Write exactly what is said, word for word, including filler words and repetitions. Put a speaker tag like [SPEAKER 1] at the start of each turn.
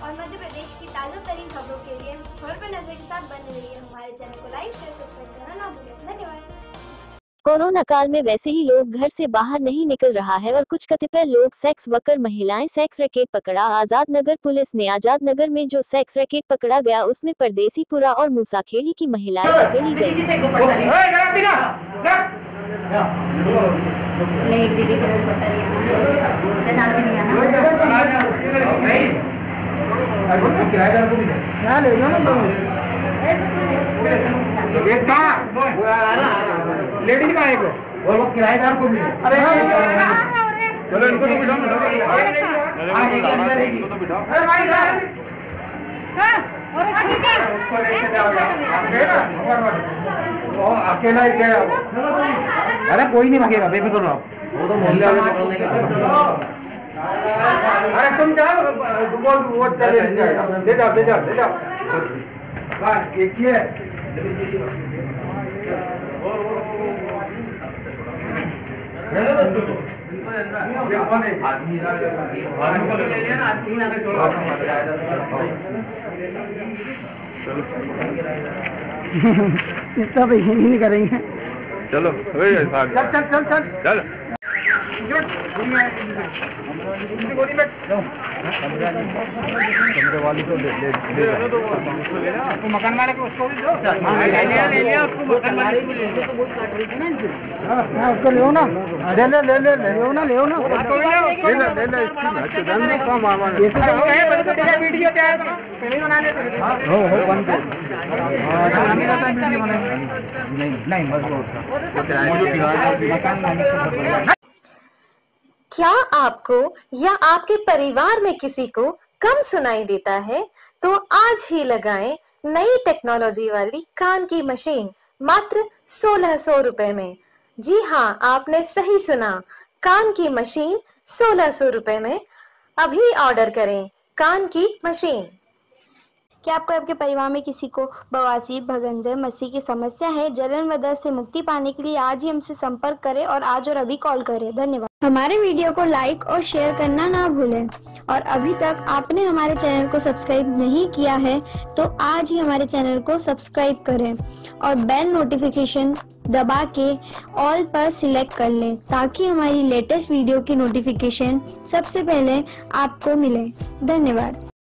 [SPEAKER 1] और मध्य प्रदेश की ताज़ा तरीन खबरों के लिए खबर पर नजर के साथ बने रहिए। हमारे चैनल को लाइक शेयर सब्सक्राइब करना ना भूलें। धन्यवाद।
[SPEAKER 2] कोरोना काल में वैसे ही लोग घर से बाहर नहीं निकल रहा है और कुछ कतिपय लोग सेक्स वर्कर महिलाएं सेक्स रैकेट पकड़ा। आजाद नगर पुलिस ने आजाद नगर में जो सेक्स रैकेट पकड़ा गया उसमें परदेसीपुरा और मूसाखेड़ी की महिलाएं पकड़ी गई।
[SPEAKER 3] लेडीज का एक वो लोग किराएदार को भी अरे चलो इनको तो बिठाओ इनको तो बिठाओ अरे भाई वो अकेला ही क्या अरे कोई नहीं भागेगा बेफिक्र रहो वो तो मोहल्ले वाले अरे तुम जाओ वो वो चले ले जाओ ले जाओ ले जाओ बस एक ही है
[SPEAKER 4] इतना भी नहीं करेंगे।
[SPEAKER 3] चलो चल चल चल चल चल कमरे वाली को ले ले आपको मकान वाले को उसको भी दो ले लिया ले लिया उसको मकान वाले को ले लो तो वही काट रही थी ना हां उसको ले ना ले ले ले ले ले ना ले ना उसको ले ले ले ले इसकी धन में कम आवा ये तो है बड़े तो तेरा वीडियो तैयार करो पहले बना दे हो हो बन के हां मेरा तो वीडियो बना नहीं नहीं बस वो किराए मकान मालिक।
[SPEAKER 5] क्या आपको या आपके परिवार में किसी को कम सुनाई देता है तो आज ही लगाएं नई टेक्नोलॉजी वाली कान की मशीन मात्र सोलह सौ रुपए में। जी हाँ, आपने सही सुना, कान की मशीन सोलह सौ रुपए में। अभी ऑर्डर करें कान की मशीन।
[SPEAKER 1] क्या आपको आपके परिवार में किसी को बवासीर, भगंदर, मस्सी की समस्या है? जलन व दर्द से मुक्ति पाने के लिए आज ही हमसे संपर्क करें और आज और अभी कॉल करें। धन्यवाद। हमारे वीडियो को लाइक और शेयर करना ना भूलें और अभी तक आपने हमारे चैनल को सब्सक्राइब नहीं किया है तो आज ही हमारे चैनल को सब्सक्राइब करें और बेल नोटिफिकेशन दबा के ऑल पर सिलेक्ट कर लें ताकि हमारी लेटेस्ट वीडियो की नोटिफिकेशन सबसे पहले आपको मिले। धन्यवाद।